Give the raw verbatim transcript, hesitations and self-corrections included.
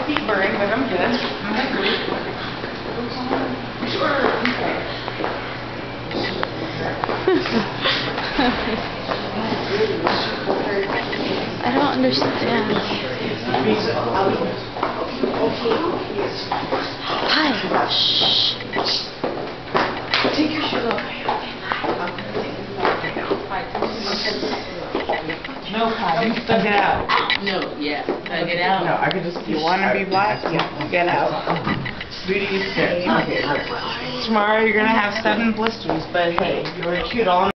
feet burning, but I'm good. Sure. Okay. I don't understand. Hi. Shh. Take your shoes off. No, Pat, you stuck it out. No, yeah, gotta get out. No, I could just. You want to be black? Yeah, get out. Beauty is good. Tomorrow you're gonna have seven blisters, but hey, you're cute all